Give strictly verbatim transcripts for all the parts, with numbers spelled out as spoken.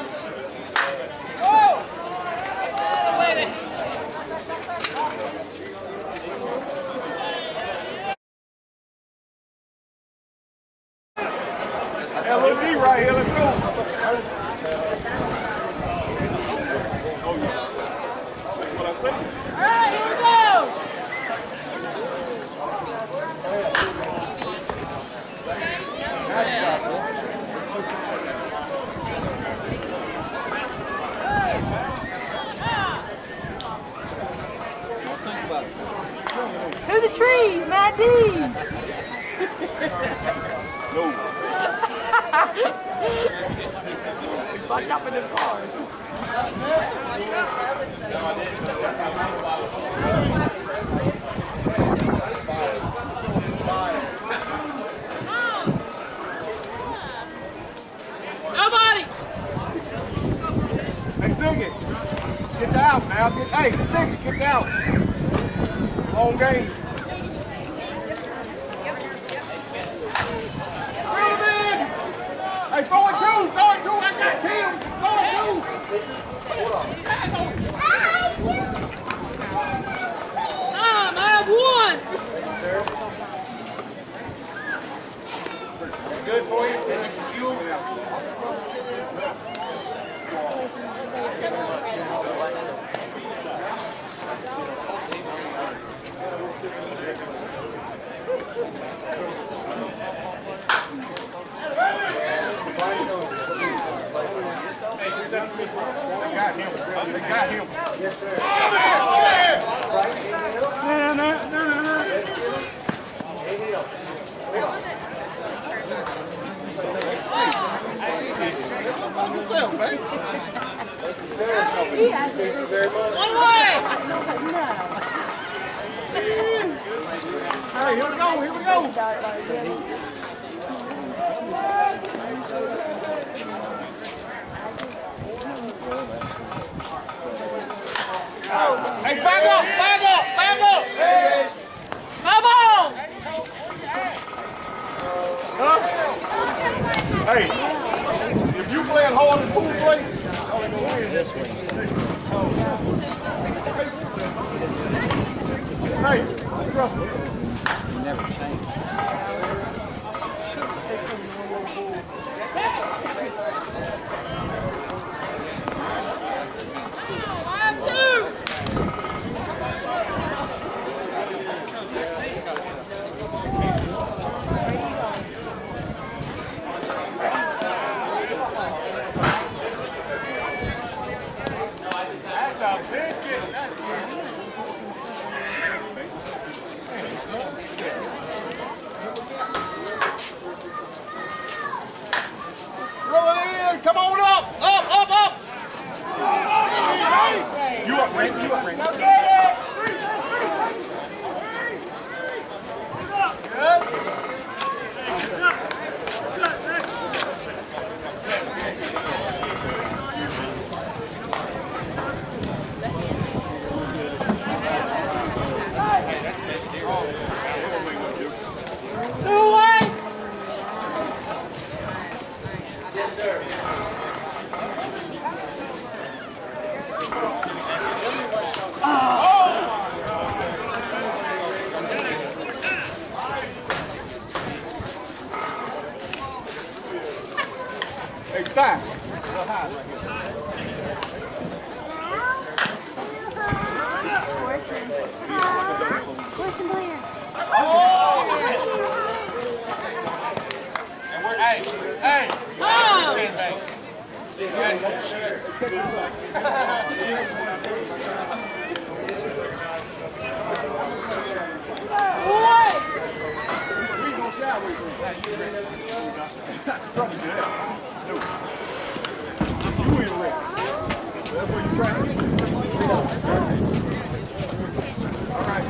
L O D right here, let's go. Alright, here we go! To the trees, my D's! No. He's locked up in his cars. Nobody! Hey, Ziggy, get out now. Get, hey, Ziggy, get out. Long game. Hey, throw it two, throw it two, I got Tim, throw it two. Um, I have one. Good for you, get some fuel. They got him. They got him. Yes, sir. No, no, no, no, no. What's up, baby? One way! Hey, here we go, here we go. Hey, back up, back up, back up! Come on! Huh? Hey, if you playing hard in pool plays, I'm gonna win this one. Hey, bro. You never change. Roll it in, come on up, up, up, up. You up, Rank, you up, Rank. Hey, stop. Corson Blair. And we're, hey, hey, Oh! sandbag. What? We gonna shout with you. Trouble to that. No. You ain't ready. That's what you try to do. All right.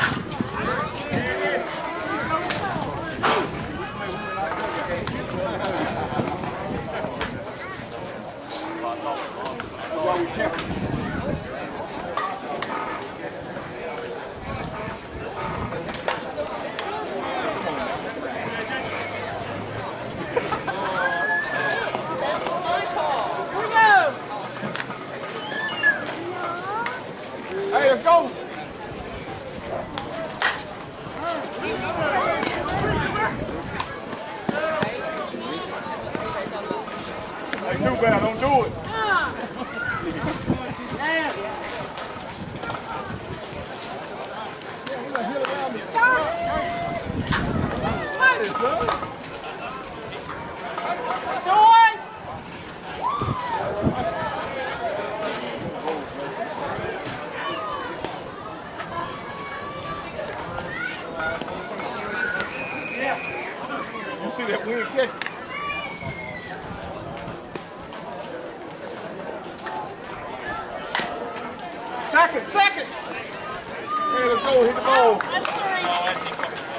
That's why we champion. Here we go! too bad. Don't do it. Ah. Joy. You see that wind catch it? Second, second. Hey, let's go. Hit the ball. That's three.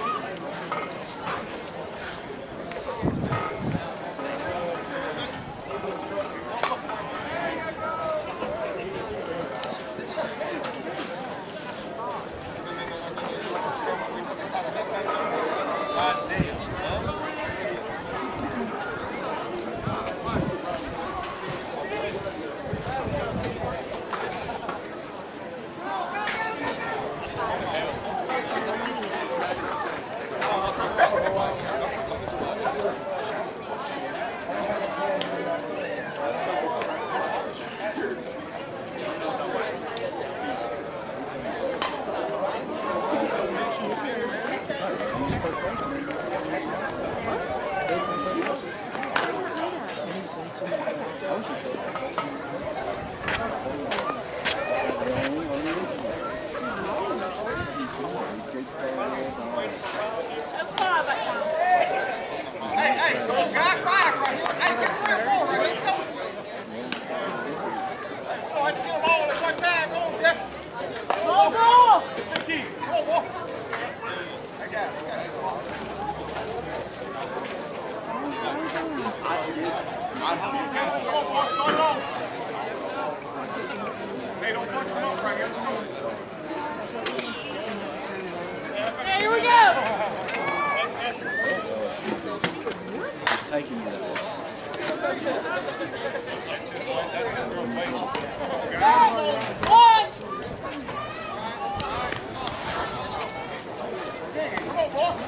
That's five right now. Hey, hey, those guys five right here. Hey, get three or four right here. Let's go. So I had to get them all at one time. Go, Jesse. Go, go. Get the key. Go, boy. I got it. I got it. Come on, boy. Start off. Hey, don't punch them up right here. Let's go. Hey, here we go. Taking you One. Come on, boy.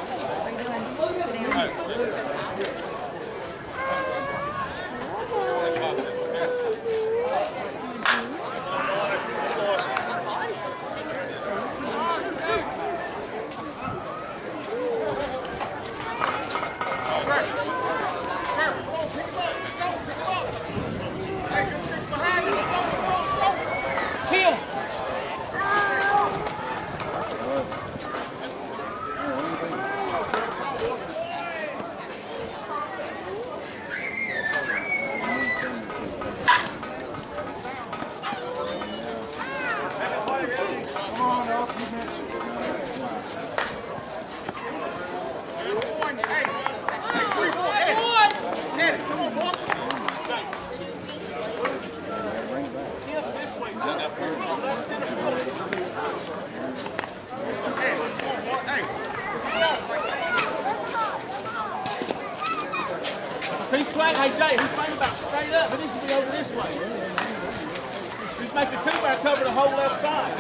He's playing, hey Jay, he's playing about straight up. It needs to be over this way. He's making two back cover the whole left side.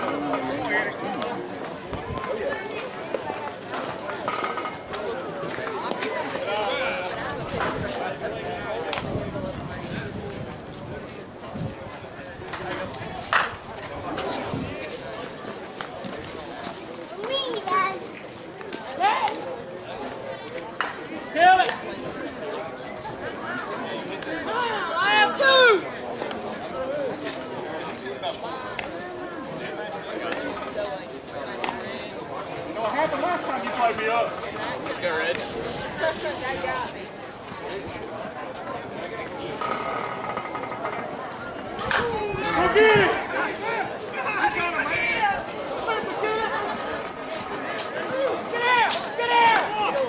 Me, Dad. Hey. Kill it. I have two. What happened last time you played me up? Let's go, Red. Go get it! Get out. Get out.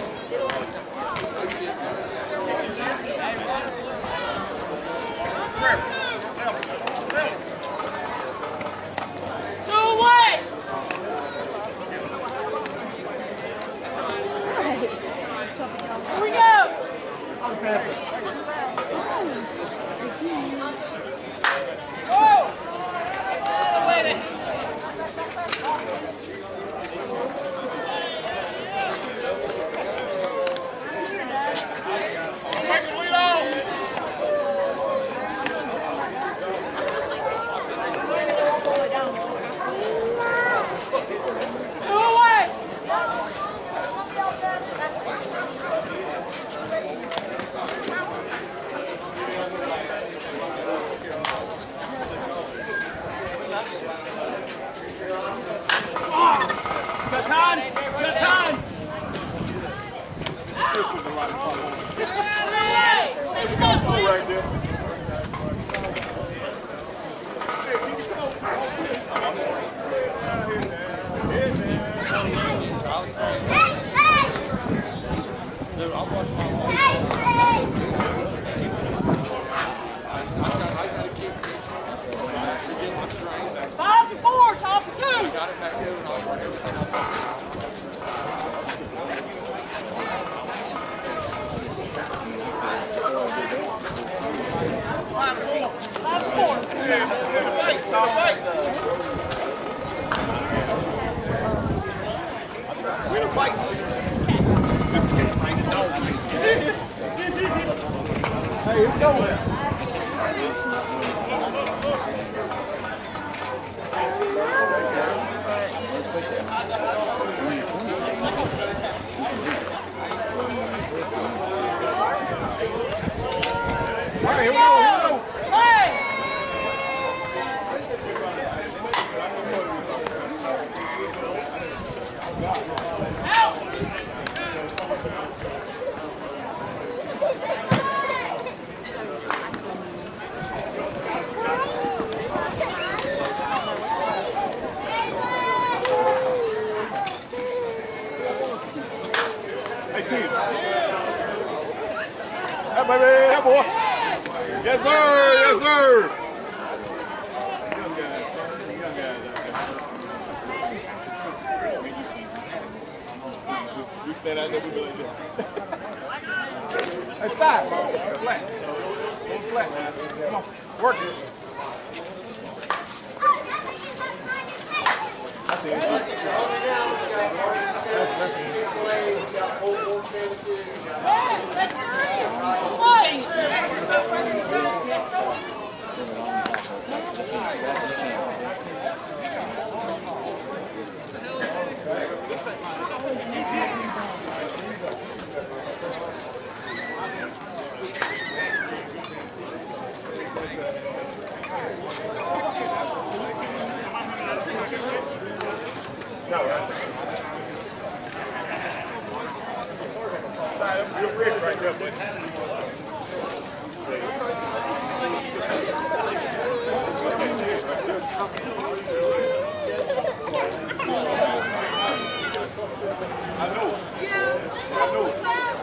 Two away. Here we go. Take the lead off! here we go. All right, here we go, here we go. Play! Hey, team. That baby, that boy. Yes, sir. Yes, sir. Young guys. Young guys out there. We stand out there, we be like this. Hey, stop. Flat. Go flat, man. Come on. Work it. That's it. That's, that's it. No, right. Real rich right there, buddy. I know. I know.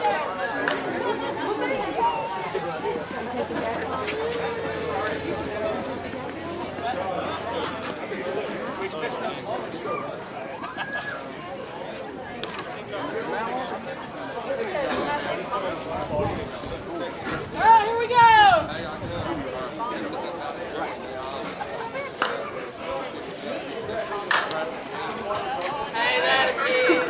All right, here we go. Hey, that kid.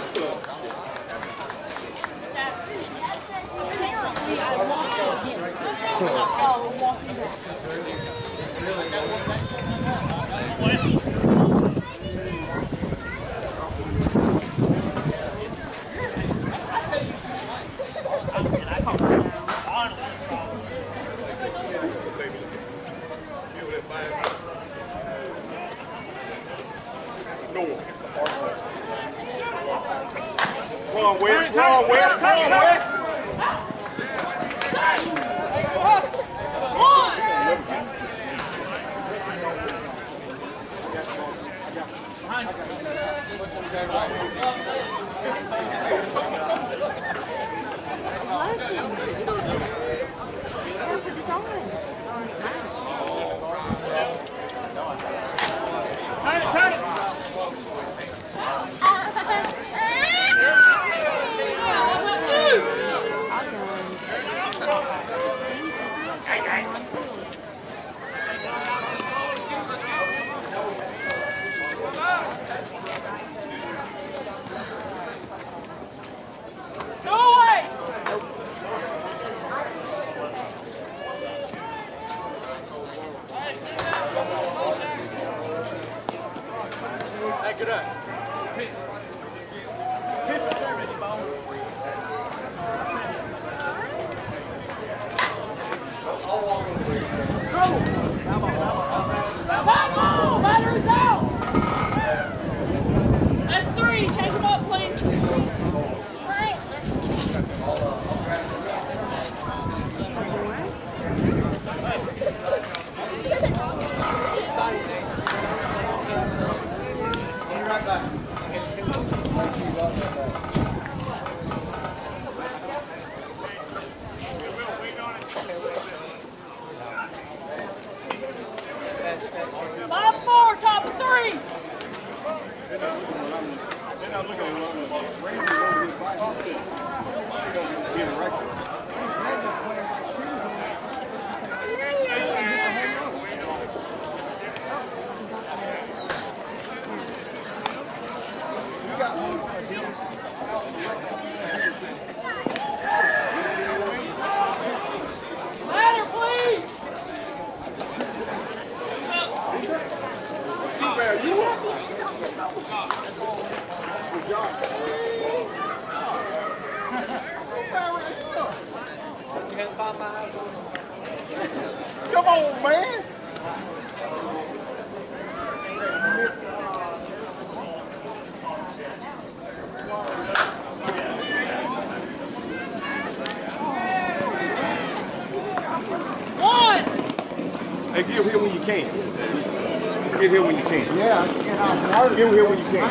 Wrong way, wrong way, wrong way. Turn it, turn it. Back it up. Pitch. Pitch the service, ball. Come on, battery's out. That's three. Change them up, please. Right back. Come on, man. One. Hey, get here when you can. Get here when you can. Yeah, I get out. Get here when you can.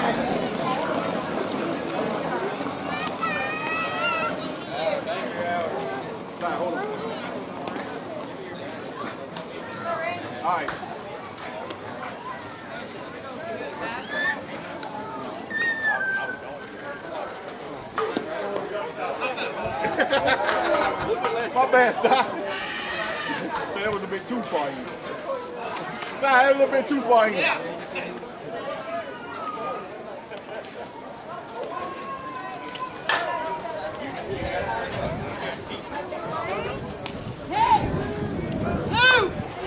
Hold on. All right. My bad, stop. That was a bit too far in. Nah, that was a little bit too far in. Hey. Two.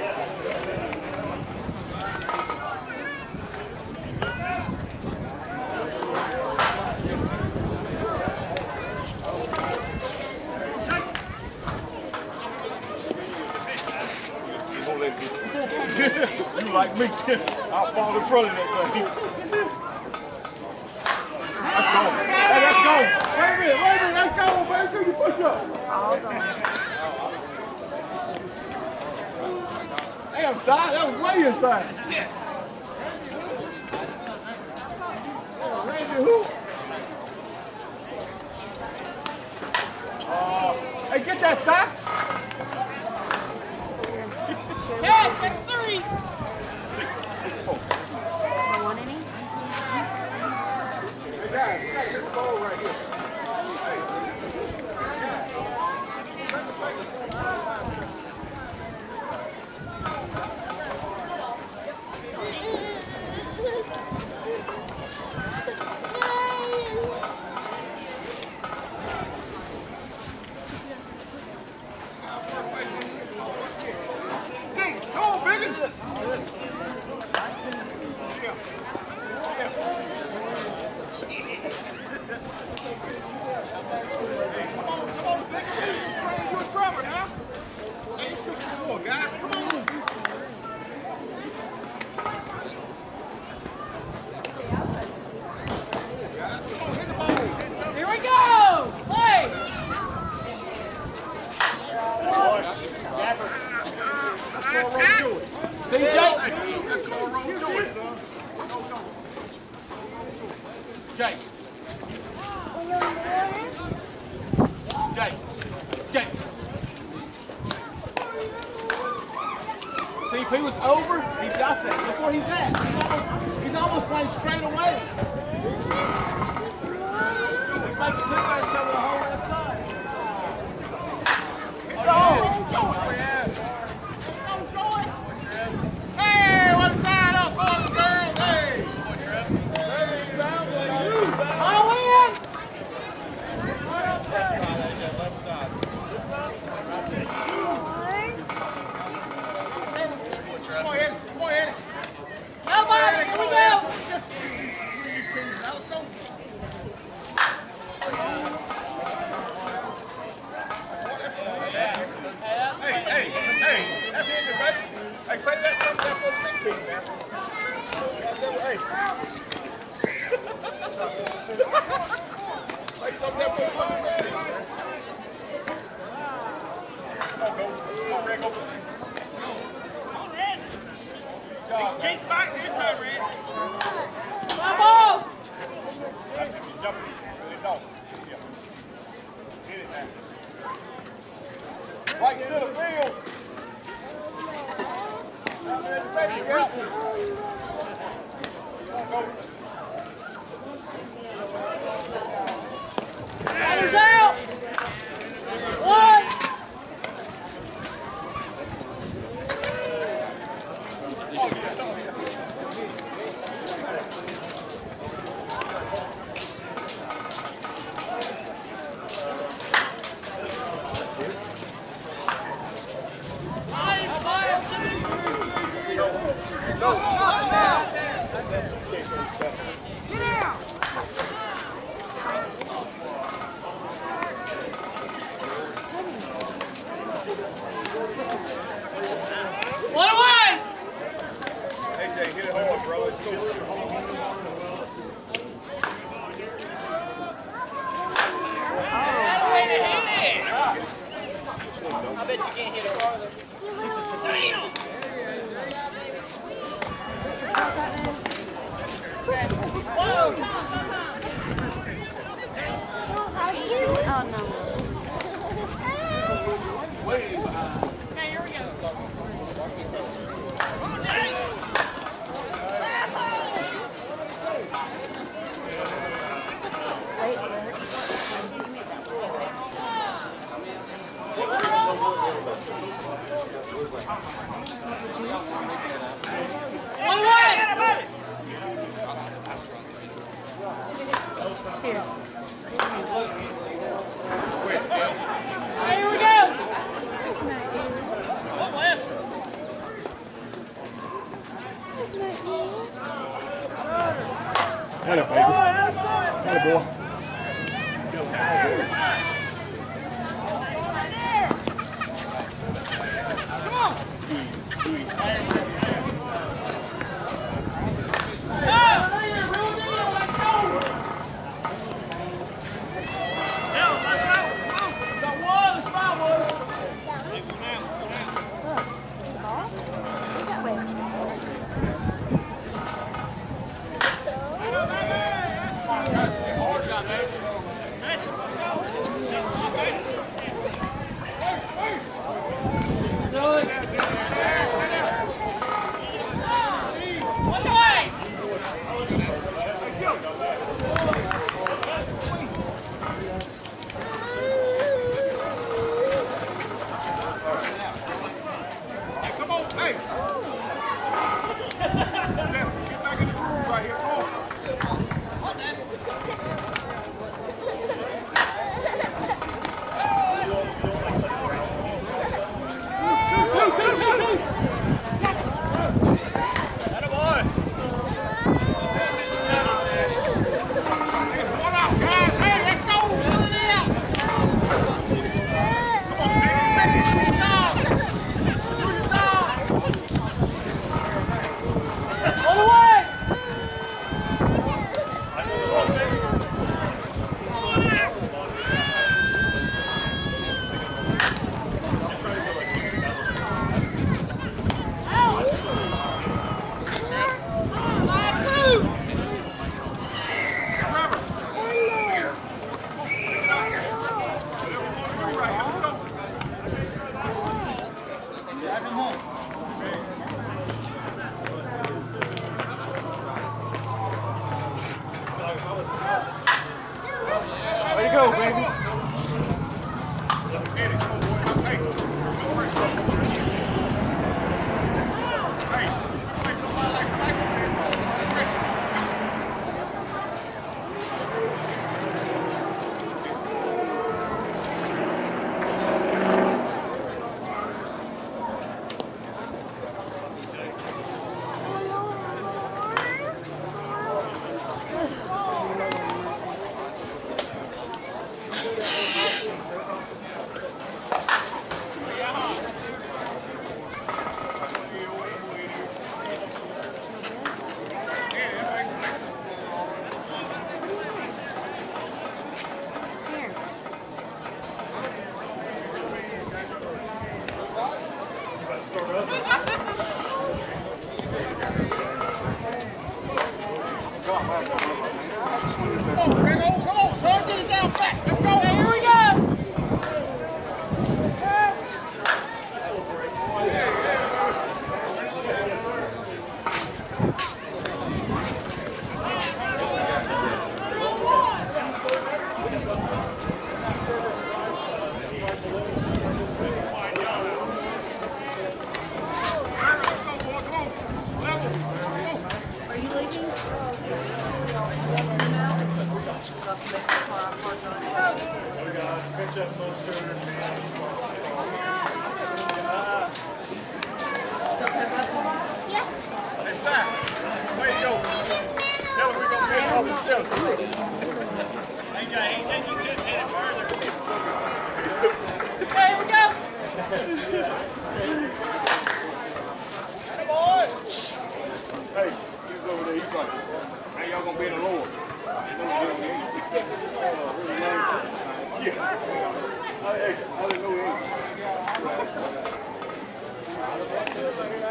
You like me, I'll fall in front of that thing. Let's go. Hey, let's go. Wait a minute, wait a minute, let's go, baby. Do your push up. Damn, Sty, that was way inside. Randy, who? Uh, hey, get that, Sty. Okay, six three. Want any? Hey, guys, we gotta get the ball right here. Come on, Biggie. Here we go. Play. C J? Jay. Jay. Jay. See, if he was over, he's got that. Look where he's at. He's almost, he's almost playing straight away. He's making two guys cover the whole left side. Hey, what's that up, boys and girls? Hey! All in. Come on, hit it. Come on, hit it. Nobody. Here we go. Let's go. Hey, hey, hey, that's in there, baby. Hey, say that something that's for the big team, man. Hey. Say something that's for the big team, man. Come on, go. Come on, Red, go. He's cheap back this time, Red. Come on. That's it, you jump it. Really don't. Yeah. Hit it now. Right center field. Out there in the baby, yeah. Come on, go. Batter's out. One. Oh no. Okay, here we go. One way. Okay, here we go. Hello, baby. Hello, boy. Hard shot.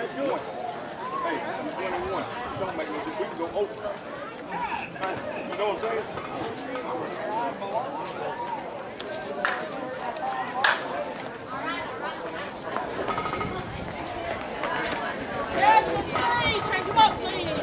twenty-one. Hey, I'm twenty-one. Don't make no difference. We can go over. You know what I'm saying? Yeah, just three. Change them up, please.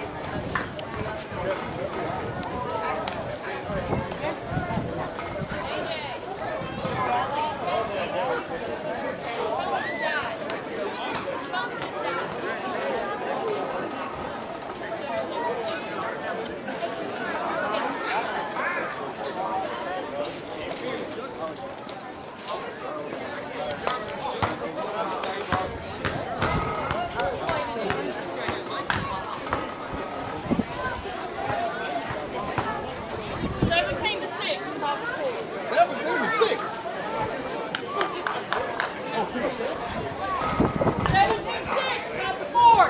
Seventeen to six. Top score. seventeen to six. Seventeen six. Top the four.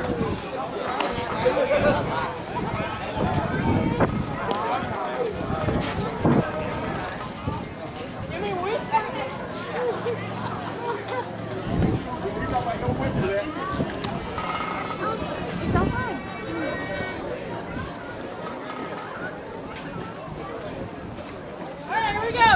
Give me a whisper. So fun. All right, here we go.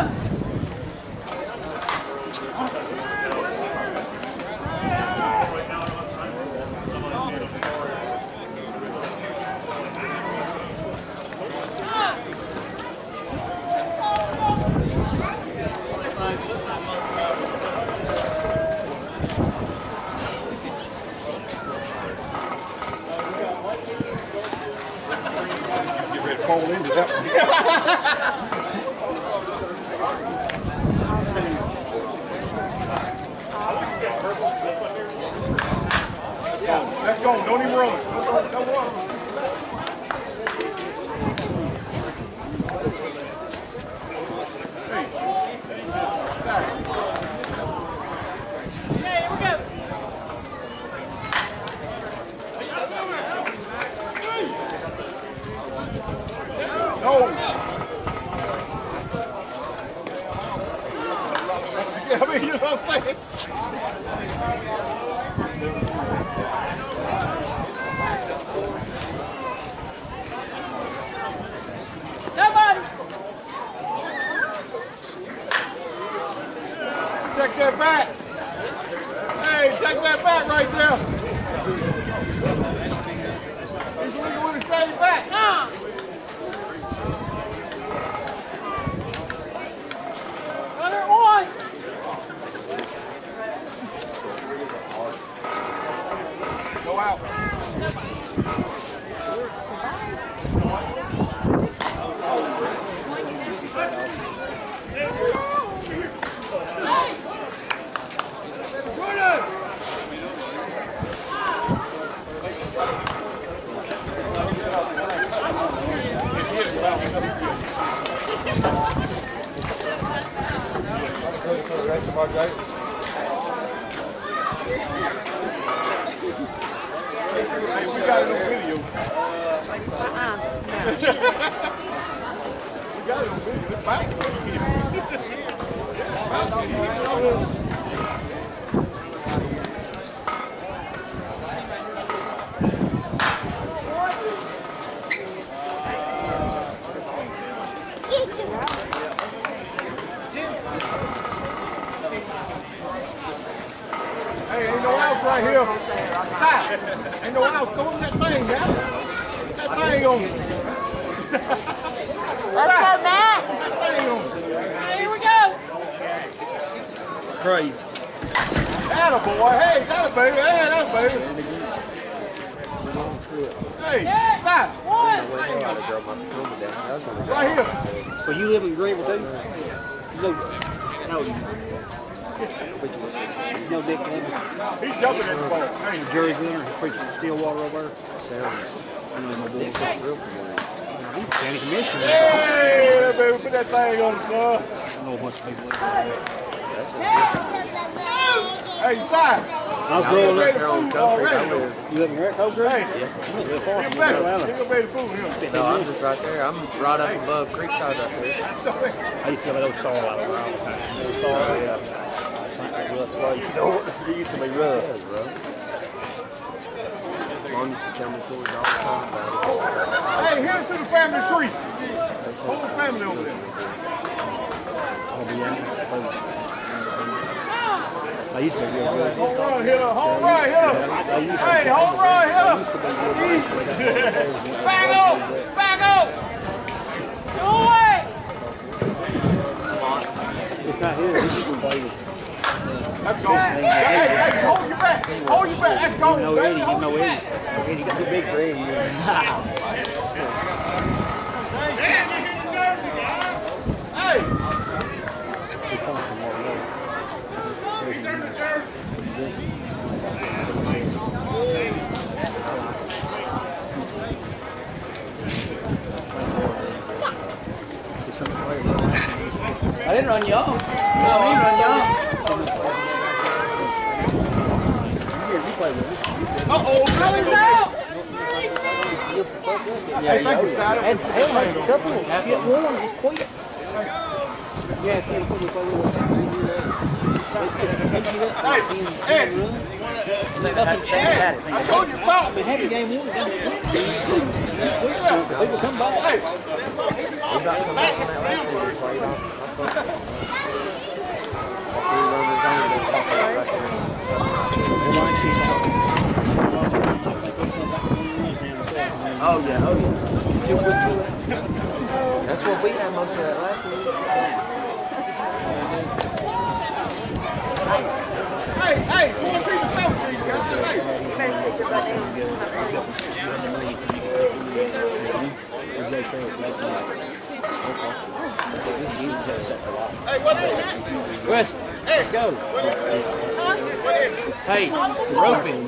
Get ready to fall into that one. Let's go. Don't even run. Don't, don't run. Okay, here we go. No. Yeah, I mean, you know what I'm saying? Nobody. Check that back. Hey, check that back right there. He's looking with his straight back. Nah. Another one. Go out. Hey. Hey, we got it on video. We got it on video. It's back. Hey, ain't no outs right here. Stop. Ain't no outs. Throw him that thing, man. Put that thing on. Let's go, Matt. Put that thing on. Okay, here we go. Crazy. Atta boy. Hey, that baby. Hey, that baby. Hey, Yeah. stop. One. Right here. So you live in Greenville too? No, no. No Dick Clemens. He's jumping at the ball. Hey, Jerry Gunner, preaching Stillwater over there. He's county commissioner. hey, that baby. Put that thing on, son. I know a bunch of people live there. Hey, stop. I was growing Ready up. to food already. You live in Red Coast, right? Hey, Yeah. I live far get from better. Atlanta. Get ready to food here. No, I'm just right there. I'm right up above Creekside right there. I used to go to those star out there all the time. Those star, yeah. It's like a rough place. You know, it used to be rough. Mom used to tell me stories all the time about Hey, here's to the family tree. Whole family over there. I used to be real good. Home run hitter, home run hitter. Hey, home run hitter. Back up, back up. Go away! It's not here. It's just play with. That's gone. Hey, hey, hey, hold your back. Hold your back. That's gone. No baby. Eddie. Hold No your Eddie. back. Eddie got too big for Eddie. Hey. I didn't run y'all. No, I didn't run y'all. Uh-oh. Colors out! Yeah, Hey, thank you, Scott. And hey, couple get warm. It's quick. Yeah, see, put it over. Hey, Ed. Ed, I told you about me. Happy game one. People come back. Hey. Oh yeah, oh yeah. Two good two. That's what we had most of that last week. Hey, hey, four people south, please, guys. Hey. Hey, what is it? Wes, let's go. Hey, roping.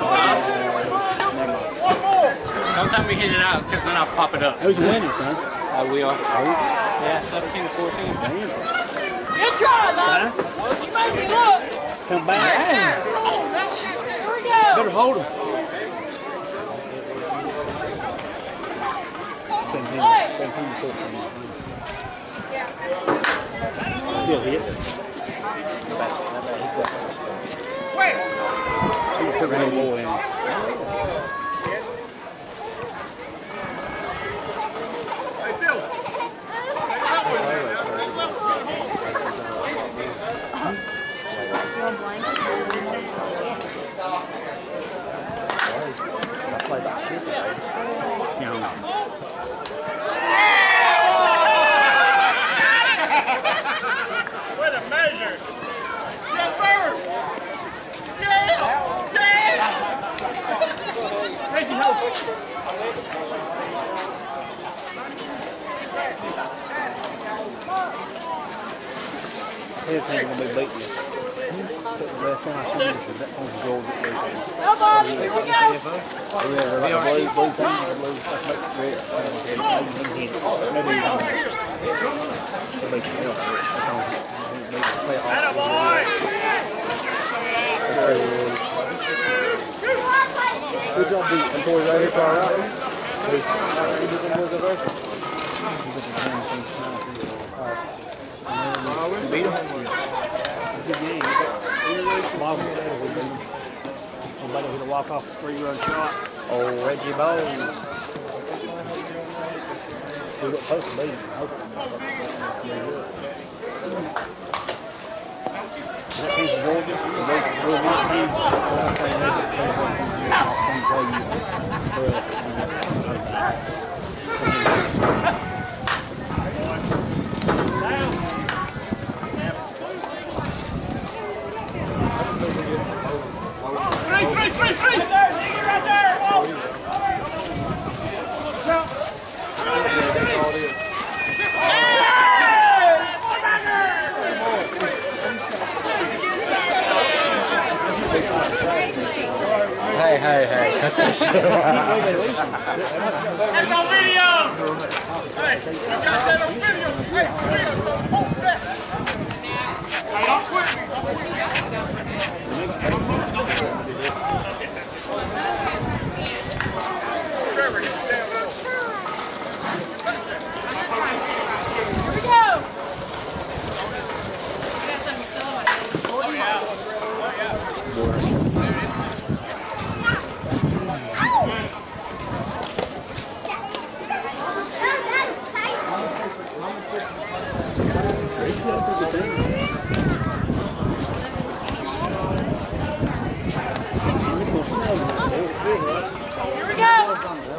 One more. Don't tell me hit it out, because then I'll pop it up. Who's winning, son? Uh, we are. Yeah, seventeen to fourteen. Good try, love! You made me look! Come back. Here we go! Better hold him. Hey! Still hit. Wait. He's still going to go in. Hey, Bill. What a measure! Yes, sir. Yeah. Yeah. Thank you, help. Everything's going to be beating you. The last time I see this, that one's gold. Go, Bobby! Here we go! Blue, blue thing, blue, that's like red. Maybe you don't. Atta boy! Good job, beat. I'm pouring right here, it's all right. You beat him? Good game. Bottom of the we beat him. Somebody hit a walk-off three-run shot. Oh, Reggie Bowles. We got supposed to beat him. That team from Georgia, the real good team. Three, three, three, three! Right there, right there! Hey, hey, hey. That's on video! Hey, you got that on video. Hey, video, post that. Hey, don't quit me. Don't quit Trevor, he's down low. Here we go! Yeah.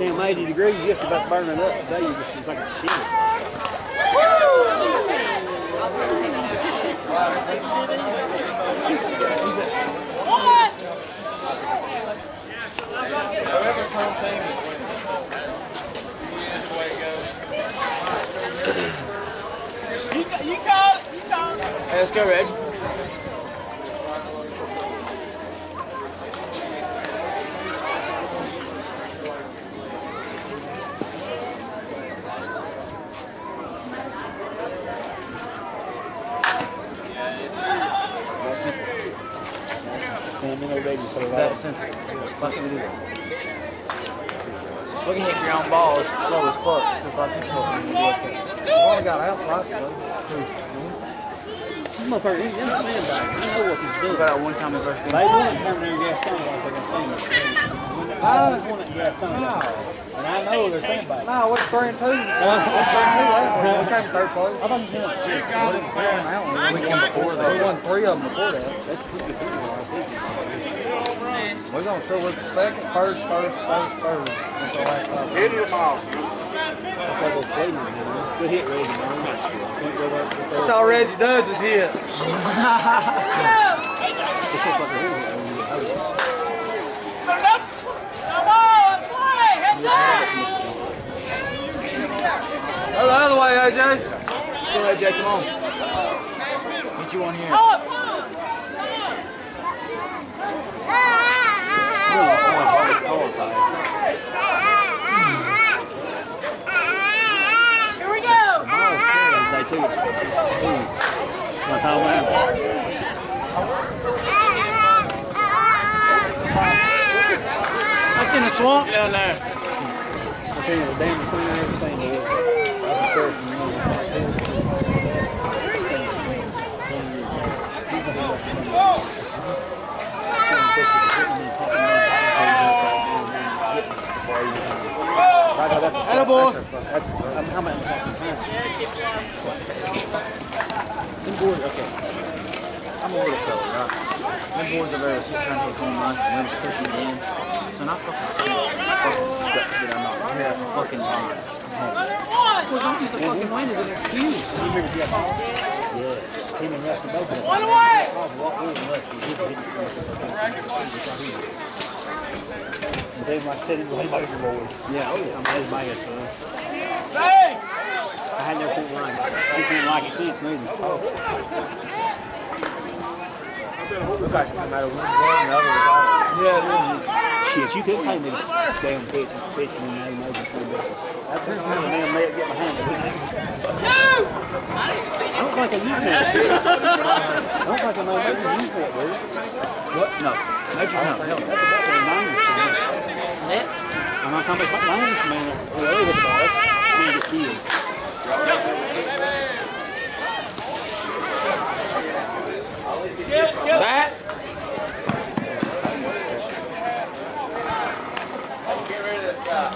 damn eighty degrees, you have to about burn it up today. You just, it's like it's chilly. Whoever's home team is winning. That's the way it goes. You, you call it. You call it. Hey, let's go, Reg. It's that simple. Fucking do that. We can hit ground balls slow as fuck. If I see something, you work it. Oh, I got out last one. This motherfucker, he's in the sandbag. I know what he's We doing. got out one time in first game. They won it down there in Gaston, like they can sing it. They won it in Gaston. And I know they're sandbags. No, what's three and two? What's three and two? We came third place. I thought you said We didn't play on that one. We came before that. We won three of them before that. that's pretty good. We're going to show up second, first, first, first, third. That's our last five. Hit the ball. Good hit, Reggie, man. That's all Reggie does is hit. Come on, play! Heads up! Go the other way, A J. Let's go, A J. Come on. Get you one here. Oh, come on! Here we go! They took it. One time around. That's in the swamp down there. I tell you, the damn clean everything is. I've been first and Attaboy. I'm how much? Them boys, okay. I'm a little fella, right? Them boys are very trying to take home runs and win pushing it in. So not fucking sick. Fucking guts that I'm not. I'm fucking lying. Well, don't use a fucking win as an excuse. You remember the other? Yes. Him and Rusty both of them. One away! They like said it was like your boys. Yeah, oh yeah. I'm his man, son. Hey! I had never seen one. He didn't like it since neither. Oh. Look like no matter one, the other was all. Yeah, it is. Shit, you couldn't pay me to damn pitch and pitch me and that major for that. That's the kind of damn let get behind it. Two! I don't think I use that. I don't think I know how to use that, dude. What? No. Major no. No. That's about the niners. Nets? I'm not talking about niners, man. Well, they hit the ball. Man, get killed. That? Get rid of this guy.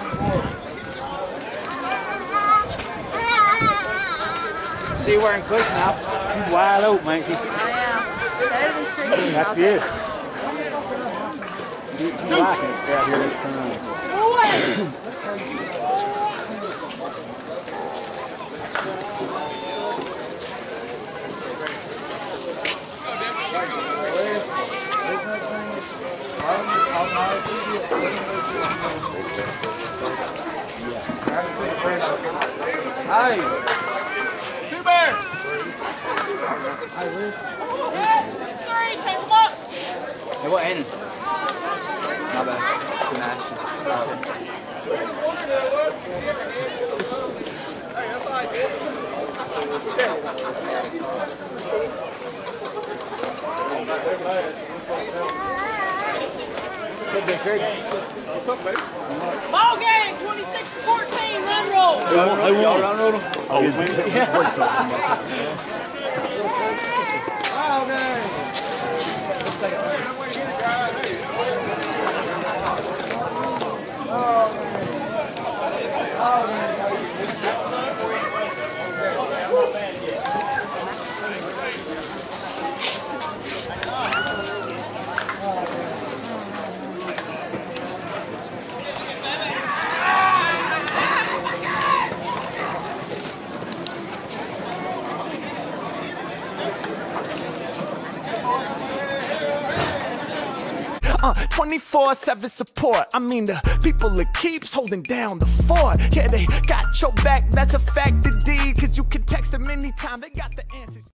See you wearing cushion now. She's wide open, man. She, that's good. She, she's liking it out here this time. Hey. Two bears! Three, change them up! Hey, what ended? My bad. Nasty. What's up, baby? Ball game, twenty-six to fourteen, run roll! Y'all run roll them? Oh, man. uh, twenty-four seven support. I mean the people that keeps holding down the fort. Yeah, they got your back, that's a fact indeed. Cause you can text them anytime, they got the answers.